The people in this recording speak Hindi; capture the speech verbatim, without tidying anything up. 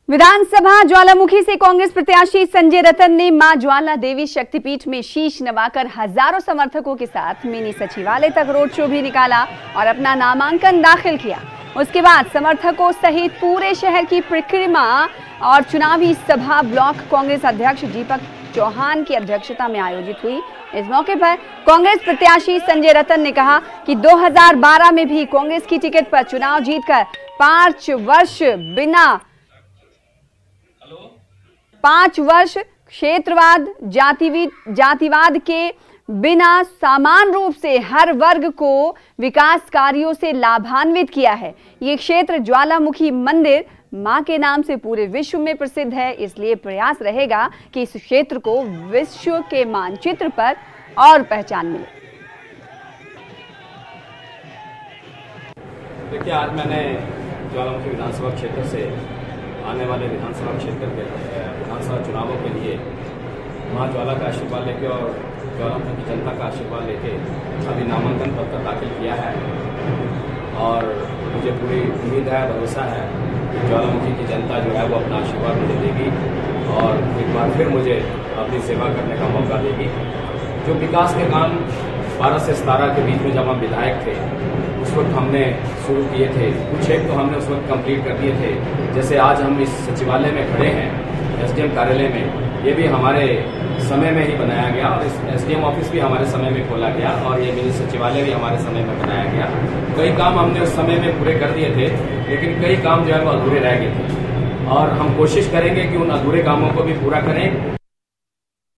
विधानसभा ज्वालामुखी से कांग्रेस प्रत्याशी संजय रतन ने मां ज्वाला देवी शक्तिपीठ में शीश नवाकर हजारों समर्थकों के साथ मिनी सचिवालय तक रोड शो भी निकाला और अपना नामांकन दाखिल किया। उसके बाद समर्थकों सहित पूरे शहर की परिक्रमा और चुनावी सभा ब्लॉक कांग्रेस अध्यक्ष दीपक चौहान की अध्यक्षता में आयोजित हुई। इस मौके पर कांग्रेस प्रत्याशी संजय रतन ने कहा कि दो हज़ार बारह में भी कांग्रेस की टिकट पर चुनाव जीतकर पांच वर्ष बिना पांच वर्ष क्षेत्रवाद जातिवाद जातिवाद के बिना समान रूप से हर वर्ग को विकास कार्यों से लाभान्वित किया है। ये क्षेत्र ज्वालामुखी मंदिर मां के नाम से पूरे विश्व में प्रसिद्ध है, इसलिए प्रयास रहेगा कि इस क्षेत्र को विश्व के मानचित्र पर और पहचान मिले। देखिए, आज मैंने ज्वालामुखी विधानसभा क्षेत्र से आने वाले विधानसभा क्षेत्र के विधानसभा चुनावों के लिए मां ज्वाला का आशीर्वाद लेके और ज्वालामुखी की जनता का आशीर्वाद लेके अभी नामांकन पत्र दाखिल किया है और मुझे पूरी उम्मीद है, भरोसा है कि ज्वालामुखी की जनता जो है वो अपना आशीर्वाद मुझे देगी और एक बार फिर मुझे अपनी सेवा करने का मौका देगी। जो विकास के काम बारह से सतारह के बीच में जब हम विधायक थे उस वक्त हमने शुरू किए थे, कुछ एक तो हमने उस वक्त कंप्लीट कर दिए थे। जैसे आज हम इस सचिवालय में खड़े हैं, एसडीएम कार्यालय में, ये भी हमारे समय में ही बनाया गया और इस एसडीएम ऑफिस भी हमारे समय में खोला गया और ये मिनी सचिवालय भी हमारे समय में बनाया गया। कई काम हमने उस समय में पूरे कर दिए थे, लेकिन कई काम जो है वो अधूरे रह गए थे और हम कोशिश करेंगे कि उन अधूरे कामों को भी पूरा करें।